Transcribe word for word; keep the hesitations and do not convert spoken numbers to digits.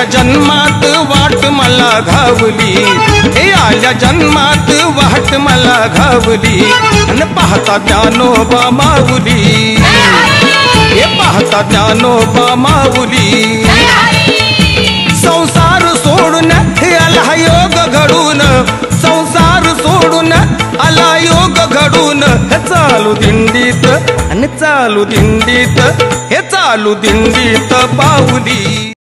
आल्या जन्मात वाट मला घावली, हे आल्या जन्मात वाट मला घावली, आणि पाहता ज्ञानोबा माऊली, हे पाहता ज्ञानोबा माऊली। संसार सोडून आला योग घडून, संसार सोडून आला योग घडून, हे चालू दिंडीत आणि चालू दिंडीत, हे चालू दिंडीत पाऊली।